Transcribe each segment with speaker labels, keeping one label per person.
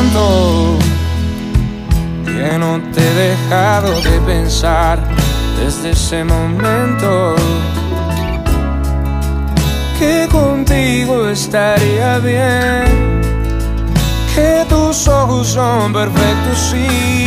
Speaker 1: Siento que no te he dejado de pensar desde ese momento, que contigo estaría bien, que tus ojos son perfectos y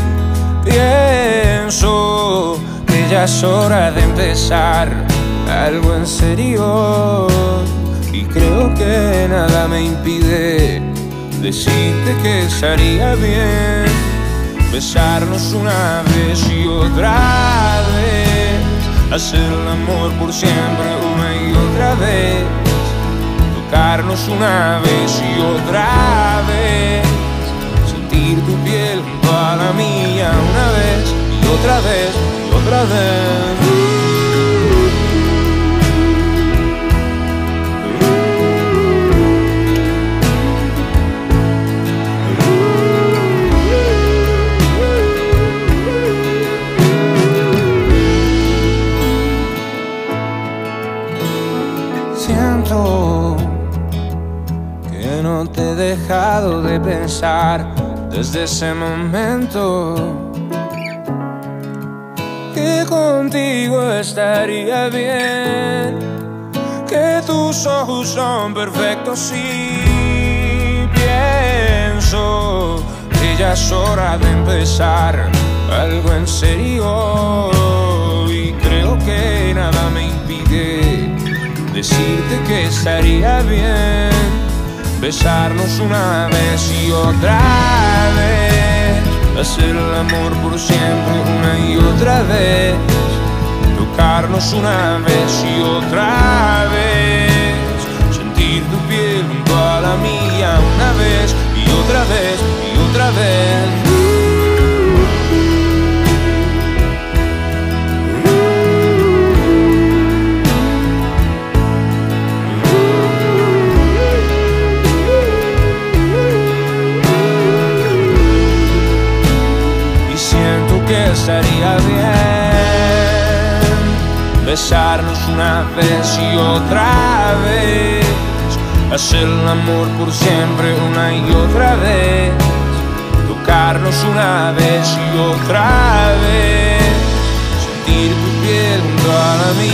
Speaker 1: pienso que ya es hora de empezar algo en serio. Y creo que nada me impide decirte que estaría bien besarnos una vez y otra vez, hacer el amor por siempre una y otra vez, tocarnos una vez y otra vez, sentir tu piel junto a la mía una vez y otra vez y otra vez. Siento que no te he dejado de pensar desde ese momento, que contigo estaría bien, que tus ojos son perfectos y pienso que ya es hora de empezar algo en serio. Y creo que nada me impide decirte que estaría bien besarnos una vez y otra vez, hacer el amor por siempre una y otra vez, tocarnos una vez y otra vez, sentir tu piel junto a la mía una vez y otra vez y otra vez. Estaría bien besarnos una vez y otra vez, hacer el amor por siempre una y otra vez, tocarnos una vez y otra vez, sentir tu piel junto a la mía.